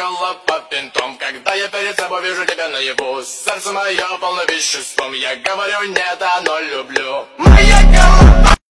колокола под винтом. Когда я перед собой вижу тебя наяву, сердце мое полно веществом. Я говорю нет, оно люблю.